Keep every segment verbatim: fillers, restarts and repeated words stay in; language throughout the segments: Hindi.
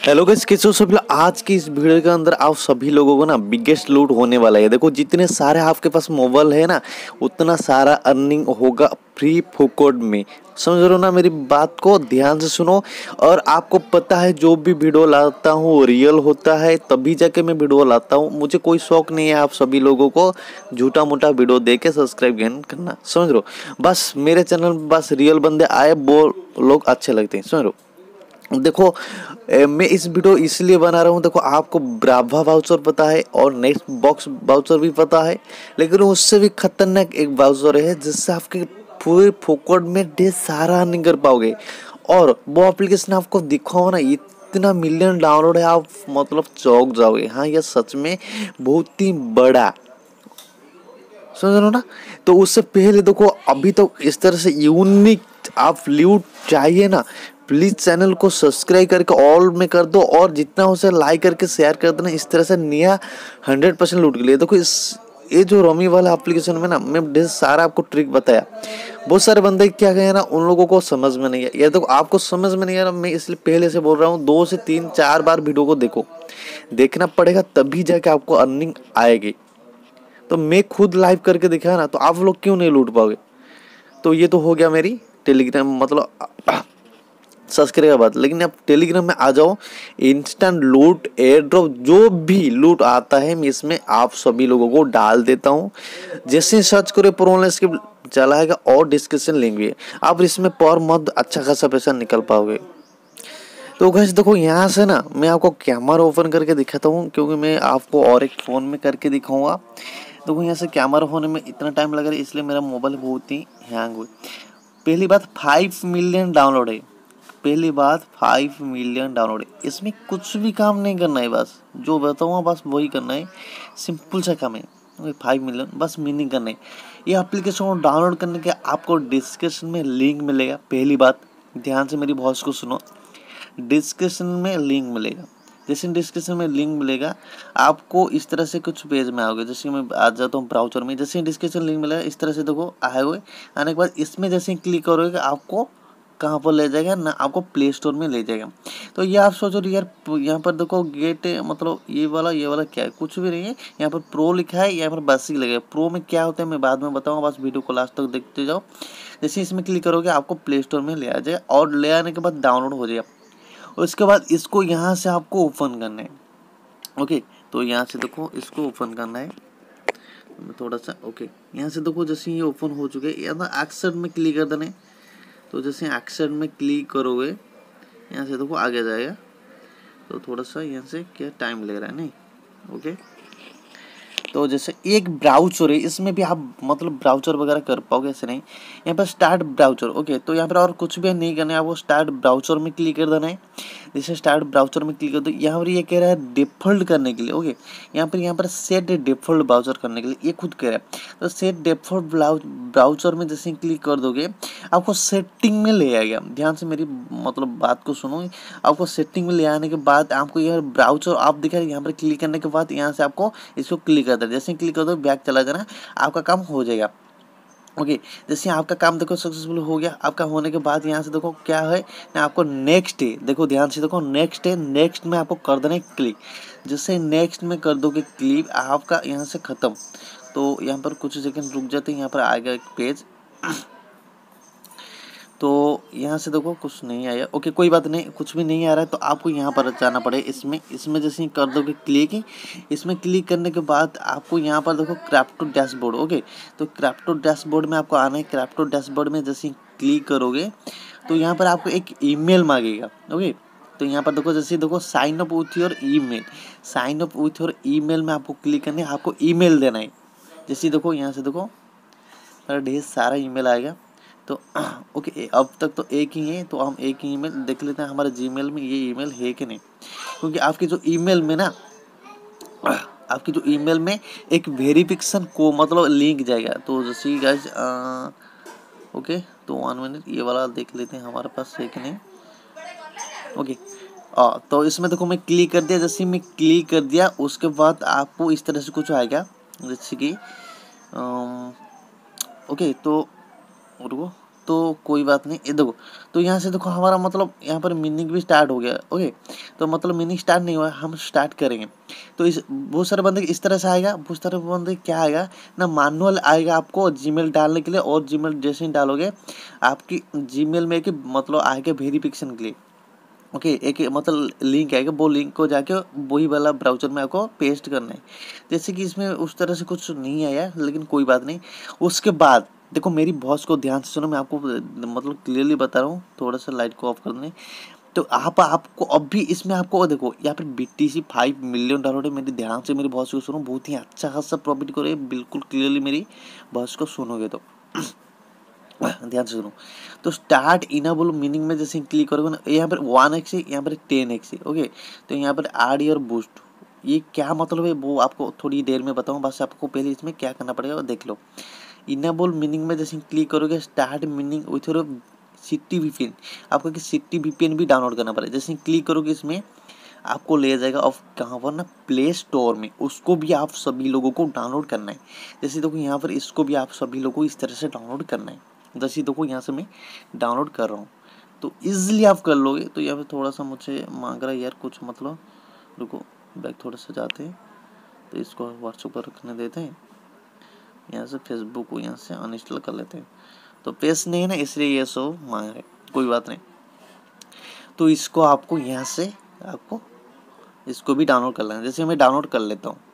हेलो गाइस, कैसे हो सब लोग। आज की इस वीडियो के अंदर आप सभी लोगों को ना बिगेस्ट लूट होने वाला है। देखो, जितने सारे आपके पास मोबाइल है ना, उतना सारा अर्निंग होगा फ्री फुकट में। समझ रहे हो ना मेरी बात को, ध्यान से सुनो। और आपको पता है, जो भी वीडियो लाता हूँ वो रियल होता है, तभी जाके मैं वीडियो लाता हूँ। मुझे कोई शौक नहीं है आप सभी लोगों को झूठा मूठा वीडियो दे के सब्सक्राइब गेन करना। समझ रहे हो, बस मेरे चैनल में बस रियल बंदे आए वो लोग अच्छे लगते हैं। समझ रहे हो। देखो, ए, मैं इस वीडियो इसलिए बना रहा हूँ। देखो, आपको ब्रावा वाउचर पता है और नेक्स्ट बॉक्स वाउचर भी पता है, लेकिन उससे भी खतरनाक एक वाउचर है जिससे आपके पूरे फोकट में ढेर सारा नहीं कर पाओगे। और वो एप्लीकेशन आपको दिखाओ ना, इतना मिलियन डाउनलोड है, आप मतलब चौंक जाओगे। हाँ, यह सच में बहुत ही बड़ा, समझ रहे हो ना। तो उससे पहले देखो, अभी तो इस तरह से यूनिक आप लूट चाहिए ना, प्लीज चैनल को सब्सक्राइब करके ऑल में कर दो और जितना हो सके लाइक करके शेयर कर देना। इस तरह से नया हंड्रेड परसेंट लूट के लिए देखो, इस ये जो रमी वाला एप्लीकेशन में ना, मैं ढेर सारा आपको ट्रिक बताया। बहुत सारे बंदे क्या कहे ना, उन लोगों को समझ में नहीं है। ये देखो, आपको समझ में नहीं आ रहा, मैं इसलिए पहले से बोल रहा हूँ, दो से तीन चार बार वीडियो को देखो, देखना पड़ेगा, तभी जाके आपको अर्निंग आएगी। तो मैं खुद लाइव करके दिखाया ना, तो आप लोग क्यों नहीं लूट पाओगे। तो ये तो हो गया मेरी टेलीग्राम मतलब सब्सक्राइब का बात। लेकिन अब टेलीग्राम में आ जाओ, इंस्टेंट लूट एयर ड्रॉप जो भी लूट आता है मैं इसमें आप सभी लोगों को डाल देता हूँ। जैसे सर्च करो प्रोन स्क्रिप्ट चलाएगा और डिस्क्रिप्शन लिंक भी है, आप इसमें पर मंथ अच्छा खासा पैसा निकल पाओगे। तो गाइस देखो, यहाँ से ना मैं आपको कैमरा ओपन करके दिखाता हूँ, क्योंकि मैं आपको और एक फ़ोन में करके दिखाऊंगा। देखो, यहाँ से कैमरा होने में इतना टाइम लग रहा है, इसलिए मेरा मोबाइल बहुत ही हैंग हुआ। पहली बात, फाइव मिलियन डाउनलोड है। पहली बात, फाइव मिलियन डाउनलोड है। इसमें कुछ भी काम नहीं करना है, बस जो बताऊँगा बस वही करना है। सिंपल सा काम है, फाइव मिलियन बस मीनिंग करना है। ये एप्लीकेशन को डाउनलोड करने के आपको डिस्क्रिप्शन में लिंक मिलेगा। पहली बात, ध्यान से मेरी वॉइस को सुनो, डिस्क्रिप्शन में लिंक मिलेगा। जैसे डिस्क्रिप्शन में लिंक मिलेगा, आपको इस तरह से कुछ पेज में आओगे। जैसे मैं आ जाता हूँ ब्राउजर में, जैसे डिस्क्रिप्शन लिंक मिलेगा इस तरह से देखो आए हुए। आने के बाद इसमें जैसे क्लिक करोगे, आपको कहाँ पर ले जाएगा ना, आपको प्ले स्टोर में ले जाएगा। तो ये आप सोचो यार, यहाँ पर देखो गेट मतलब ये वाला ये वाला क्या है, कुछ भी नहीं है। यहाँ पर प्रो लिखा है, यहाँ पर बेसिक लगेगा। प्रो में क्या होता है मैं बाद में बताऊँगा, बस वीडियो को लास्ट तक देखते जाओ। जैसे इसमें क्लिक करोगे, आपको प्ले स्टोर में ले आ जाएगा और ले आने के बाद डाउनलोड हो जाएगा। उसके बाद इसको यहाँ से आपको ओपन करना है। ओके, तो यहाँ से देखो इसको ओपन करना है थोड़ा सा। ओके, यहाँ से देखो जैसे ये ओपन हो चुके हैं, यहाँ एक्सेप्ट में क्लिक कर देना है। तो जैसे एक्सेप्ट में क्लिक करोगे, यहाँ से देखो आगे जाएगा। तो थोड़ा सा यहाँ से क्या टाइम ले रहा है नहीं। ओके, तो जैसे एक ब्राउजर है, इसमें भी आप मतलब ब्राउजर वगैरह कर पाओगे, ऐसे नहीं। यहाँ पर स्टार्ट ब्राउजर। ओके, तो यहाँ पर और कुछ भी नहीं करना है, आपको स्टार्ट ब्राउजर में क्लिक कर देना है। जैसे स्टार्ट ब्राउजर में क्लिक कर दो, यहाँ पर ये कह रहा है डिफ़ॉल्ट करने के लिए। ओके, यहाँ पर यहाँ पर सेट डिफ़ॉल्ट ब्राउजर करने के लिए ये खुद कह रहा है। तो सेट डिफ़ॉल्ट ब्राउजर में जैसे क्लिक कर दोगे, आपको सेटिंग में ले आएगा। ध्यान से मेरी मतलब बात को सुनो। आपको सेटिंग में ले आने के बाद आपको यह ब्राउजर आप दिखा, यहाँ पर क्लिक करने के बाद यहाँ से आपको इसको क्लिक कर देना। जैसे क्लिक कर दो, बैक चला जाना, आपका काम हो जाएगा। ओके, जैसे आपका काम देखो सक्सेसफुल हो गया। आपका होने के बाद यहाँ से देखो क्या है ना, आपको नेक्स्ट है, देखो ध्यान से देखो नेक्स्ट है। नेक्स्ट में आपको कर देना है क्लिक। जैसे नेक्स्ट में कर दोगे क्लिक, आपका यहाँ से ख़त्म। तो यहाँ पर कुछ सेकंड रुक जाते हैं, यहाँ पर आएगा एक पेज। तो यहाँ से देखो कुछ नहीं आया। ओके, कोई बात नहीं, कुछ भी नहीं आ रहा है तो आपको यहाँ पर जाना पड़ेगा। इसमें इसमें जैसे कर दोगे क्लिक, इसमें क्लिक करने के बाद आपको यहाँ पर देखो क्रिप्टो डैशबोर्ड। ओके, तो क्रिप्टो डैशबोर्ड में आपको आना है। क्रिप्टो डैशबोर्ड में जैसे क्लिक करोगे तो यहाँ पर आपको एक ईमेल मांगेगा। ओके, तो यहाँ पर देखो जैसे देखो sign up with your email, sign up with your email में आपको क्लिक करना है, आपको ईमेल देना है। जैसे देखो यहाँ से देखो ढेर सारा ईमेल आएगा। तो ओके, अब तक तो एक ही है, तो हम एक ही ईमेल देख लेते हैं हमारे जीमेल में ये ईमेल है कि नहीं। क्योंकि आपकी जो ईमेल में ना, आपकी जो ईमेल में एक वेरिफिकेशन को मतलब लिंक जाएगा। तो जैसे गाइस ओके, तो वन मिनट ये वाला देख लेते हैं हमारे पास है कि नहीं। ओके, आ, तो इसमें देखो मैं क्लिक कर दिया। जैसे मैं क्लिक कर दिया, उसके बाद आपको इस तरह से कुछ आएगा, जैसे कि ओके, तो रुको, तो कोई बात नहीं, ये देखो। तो यहाँ से देखो हमारा मतलब यहाँ पर मीनिंग भी स्टार्ट हो गया। ओके, तो मतलब मीनिंग स्टार्ट नहीं हुआ, हम स्टार्ट करेंगे। तो इस बहुत सारे बंदे इस तरह से आएगा, बहुत सारे बंदे क्या आएगा ना, मैनुअल आएगा आपको जीमेल डालने के लिए, और जीमेल जैसे ही डालोगे आपकी जीमेल में एक मतलब आएगा वेरिफिकेशन के लिए। ओके okay, एक मतलब लिंक आएगा, वो लिंक को जाके वही वाला ब्राउज़र में आपको पेस्ट करना है। जैसे कि इसमें उस तरह से कुछ नहीं आया, लेकिन कोई बात नहीं। उसके बाद देखो मेरी वॉइस को ध्यान से सुनो, मैं आपको मतलब क्लियरली बता रहा हूँ। थोड़ा सा लाइट को ऑफ कर दें। तो आप आपको अब भी इसमें आपको देखो यहाँ पर B T C five million download है। मेरी ध्यान से मेरी वॉइस को सुनो, बहुत ही अच्छा खासा प्रॉफिट करो, बिल्कुल क्लियरली मेरी वॉइस को सुनोगे तो ध्यान से सुनो। तो स्टार्ट इनेबल मीनिंग में जैसे क्लिक करोगे ना, यहाँ पर वन एक्स है, यहाँ पर टेन एक्स है। ओके, तो यहाँ पर आड और बूस्ट, ये क्या मतलब है वो आपको थोड़ी देर में बताऊँ, बस आपको पहले इसमें क्या करना पड़ेगा वो देख लो। इनेबल मीनिंग में जैसे क्लिक करोगे, start meaning with city VPN, आपको कि सिटी वीपीएन भी डाउनलोड करना पड़ेगा। जैसे क्लिक करोगे इसमें आपको ले जाएगा और कहाँ पर ना, प्ले स्टोर में। उसको भी आप सभी लोगों को डाउनलोड करना है। जैसे देखो यहाँ पर इसको भी आप सभी लोगों को इस तरह से डाउनलोड करना है। जैसे देखो यहाँ से मैं डाउनलोड कर रहा हूँ, तो इजीली आप कर लोगे। तो यहाँ पे थोड़ा सा मुझे मांग रहा है यार कुछ, मतलब रुको बैक थोड़ा सा जाते हैं, तो इसको व्हाट्सएप पर रखने देते हैं। यहाँ से फेसबुक को यहाँ से अनइंस्टॉल कर लेते हैं। तो पेस्ट नहीं है ना, इसलिए ये सो मांग रहे, कोई बात नहीं। तो इसको आपको यहाँ से आपको इसको भी डाउनलोड कर लेना। जैसे मैं डाउनलोड कर लेता हूँ,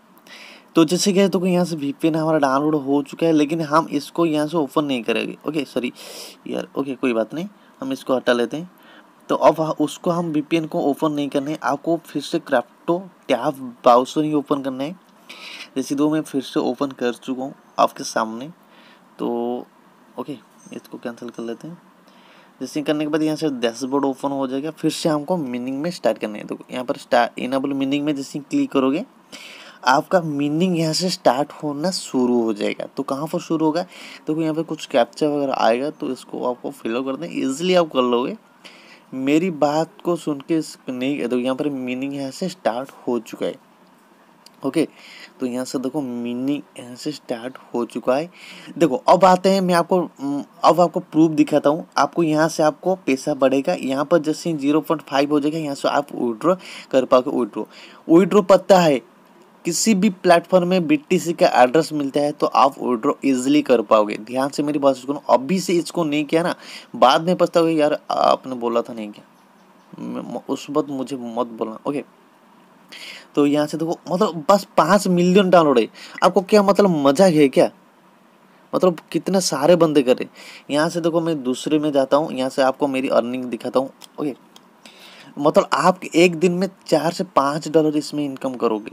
तो जैसे क्या है, तो यहाँ से वीपीएन हमारा डाउनलोड हो चुका है, लेकिन हम इसको यहाँ से ओपन नहीं करेंगे। ओके सॉरी यार, ओके कोई बात नहीं, हम इसको हटा लेते हैं। तो अब उसको हम वीपीएन को ओपन नहीं करना है, आपको फिर से क्रिप्टो टैब ब्राउज़र ही ओपन करना है। जैसे दो मैं फिर से ओपन कर चुका हूँ आपके सामने। तो ओके, इसको कैंसिल कर लेते हैं। जैसे करने के बाद यहाँ से डैशबोर्ड ओपन हो जाएगा। फिर से हमको मीनिंग में स्टार्ट करना है। तो यहाँ पर स्टार्ट इनेबल मीनिंग में जैसे क्लिक करोगे, आपका मीनिंग यहाँ से स्टार्ट होना शुरू हो जाएगा। तो कहाँ पर शुरू होगा, तो यहाँ पे कुछ कैप्चा वगैरह आएगा, तो इसको आपको फिलअप कर दें, इजीली आप कर लोगे। मेरी बात को सुन के नहीं, तो यहाँ पर मीनिंग यहाँ से स्टार्ट हो चुका है। ओके, तो यहाँ से देखो मीनिंग यहाँ से स्टार्ट हो चुका है। देखो अब आते हैं, मैं आपको अब आपको प्रूफ दिखाता हूँ। आपको यहाँ से आपको पैसा बढ़ेगा। यहाँ पर जैसे जीरो पॉइंट फाइव हो जाएगा, यहाँ से आप विड्रॉ कर पाओगे। विड्रॉ विड्रॉ पता है, किसी भी प्लेटफॉर्म में बीटीसी का एड्रेस मिलता है तो आप विड्रॉ इजीली कर पाओगे। ध्यान से मेरी बात सुनो, अभी से इसको नहीं किया ना, बाद में पछताओगे यार आपने बोला था नहीं किया, उस वक्त मुझे मत बोलना। ओके, तो यहाँ से देखो मतलब बस पाँच मिलियन डाउनलोड है। आपको क्या मतलब मजा है क्या, मतलब कितने सारे बंदे कर रहे। यहाँ से देखो मैं दूसरे में जाता हूँ, यहाँ से आपको मेरी अर्निंग दिखाता हूँ। ओके, मतलब आप एक दिन में चार से पाँच डॉलर इसमें इनकम करोगे।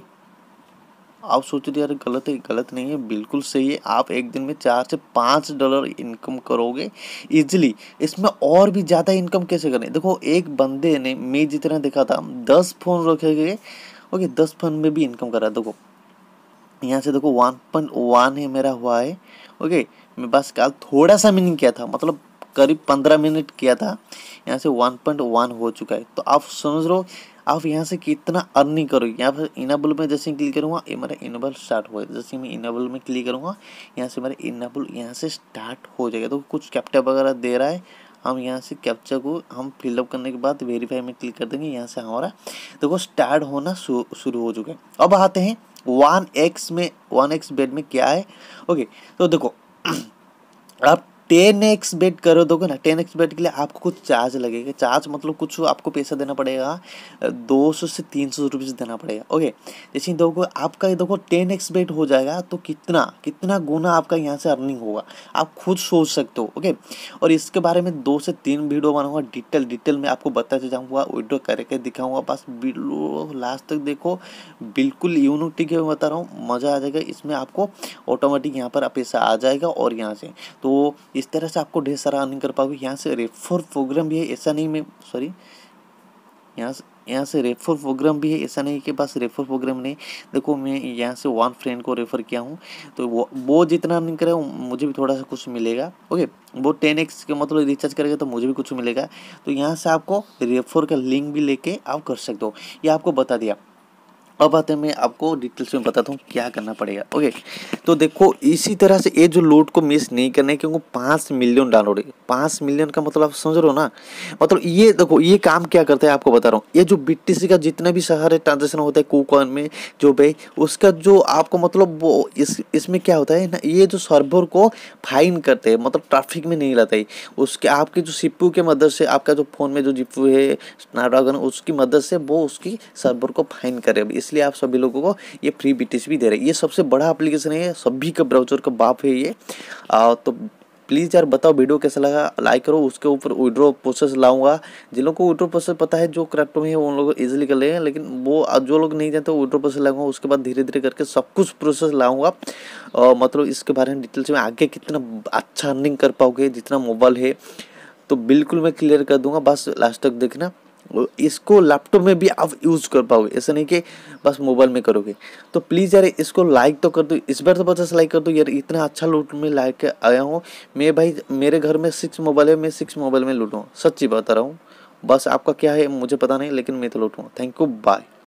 आप सोच रहे यार गलत है, गलत नहीं है, बिल्कुल सही है। आप एक दिन में चार से पाँच डॉलर इनकम करोगे इजीली। इसमें और भी ज़्यादा इनकम कैसे करें, देखो एक बंदे ने मैं जितना देखा था दस फोन रखे गए। ओके, दस फोन में भी इनकम कर रहा है। देखो यहाँ से देखो वन पॉइंट वन है मेरा हुआ है। ओके, मैं बस कल थोड़ा सा मीनिंग किया था, मतलब करीब पंद्रह मिनट किया था, यहाँ से वन पॉइंट वन हो चुका है। तो आप समझ लो आप यहाँ से कितना अर्निंग करोगे। यहाँ पर इनेबल में जैसे क्लिक करूँगा, ये मेरा इनेबल स्टार्ट होगा। जैसे मैं इनेबल में क्लिक करूँगा, यहाँ से मेरा इनेबल यहाँ से स्टार्ट हो जाएगा। तो कुछ कैप्चा वगैरह दे रहा है, हम यहाँ से कैप्चा को हम फिलअप करने के बाद वेरीफाई में क्लिक कर देंगे। यहाँ से हमारा देखो स्टार्ट होना शुरू हो चुका है। अब आते हैं वन एक्स में, वन एक्स बेट में क्या है। ओके, तो देखो आप टेन एक्स बेट करो दोगे ना, टेन एक्स बेट के लिए आपको कुछ चार्ज लगेगा। चार्ज मतलब कुछ आपको पैसा देना पड़ेगा, दो सौ से तीन सौ रुपये देना पड़ेगा। ओके, जैसे देखो आपका देखो टेन एक्स बेट हो जाएगा तो कितना कितना गुना आपका यहाँ से अर्निंग होगा, आप खुद सोच सकते हो। ओके, और इसके बारे में दो से तीन वीडियो बनाऊंगा, डिटेल डिटेल में आपको बताते जाऊँगा, वीडियो करके दिखाऊंगा। बस वीडियो लास्ट तक देखो, बिल्कुल यूनिटी के बता रहा हूँ, मज़ा आ जाएगा। इसमें आपको ऑटोमेटिक यहाँ पर पैसा आ जाएगा। और यहाँ से तो इस तरह से आपको ढेर सारा अर्निंग कर पाओगे। यहाँ से रेफर प्रोग्राम भी है, ऐसा नहीं मैं सॉरी यहाँ से यहाँ से रेफर प्रोग्राम भी है, ऐसा नहीं कि बस रेफर प्रोग्राम नहीं। देखो मैं यहाँ से वन फ्रेंड को रेफर किया हूँ, तो वो वो जितना अर्निंग करे मुझे भी थोड़ा सा कुछ मिलेगा। ओके, वो टेन एक्स के मतलब रिचार्ज करेगा तो मुझे भी कुछ मिलेगा। तो यहाँ से आपको रेफर का लिंक भी लेके आप कर सकते हो, ये आपको बता दिया। अब आते हैं, मैं आपको डिटेल्स में बताता हूँ क्या करना पड़ेगा। ओके, तो देखो इसी तरह से ये जो लोड को मिस नहीं करना है, क्योंकि पाँच मिलियन डाउनलोड है। पाँच मिलियन का मतलब आप समझ रहे हो ना, मतलब ये देखो ये काम क्या करता है आपको बता रहा हूँ। ये जो बीटीसी का जितना भी सारे ट्रांजेक्शन होता है कूकॉइन में जो भाई, उसका जो आपको मतलब वो इस इसमें क्या होता है ना, ये जो सर्वर को फाइन करते हैं, मतलब ट्रैफिक में नहीं लाता है। उसके आपके जो सीपीयू के मदद से, आपका जो फोन में जो जीपीयू है स्नैपड्रैगन, उसकी मदद से वो उसकी सर्वर को फाइन करे। इसलिए आप सभी लोगों को ये फ्री बीटीसी भी दे रहे हैं। ये सबसे बड़ा एप्लीकेशन है, सभी का ब्राउजर का बाप है ये। आ, तो प्लीज़ यार बताओ वीडियो कैसा लगा, लाइक करो। उसके ऊपर विड्रॉ प्रोसेस लाऊंगा। जिन लोगों को विड्रॉ प्रोसेस पता है, जो क्रिप्टो में है, उन लोगों को इजीली कर लेंगे, लेकिन वो जो लोग नहीं जानते विड्रॉ प्रोसेस लाऊंगा। उसके बाद धीरे धीरे करके सब कुछ प्रोसेस लाऊंगा। और मतलब इसके बारे में डिटेल्स में आगे कितना अच्छा अर्निंग कर पाओगे, जितना मोबाइल है तो बिल्कुल मैं क्लियर कर दूंगा। बस लास्ट तक देखना। इसको लैपटॉप में भी आप यूज़ कर पाओगे, ऐसा नहीं कि बस मोबाइल में करोगे। तो प्लीज़ यार इसको लाइक तो कर दो, इस बार तो पचास लाइक कर दो यार। इतना अच्छा लूट में लाइक के आया हूँ मैं भाई। मेरे घर में सिक्स मोबाइल है, मैं सिक्स मोबाइल में लूटूँ, सच्ची बता रहा हूँ। बस आपका क्या है मुझे पता नहीं, लेकिन मैं तो लूटूँगा। Thank you, bye.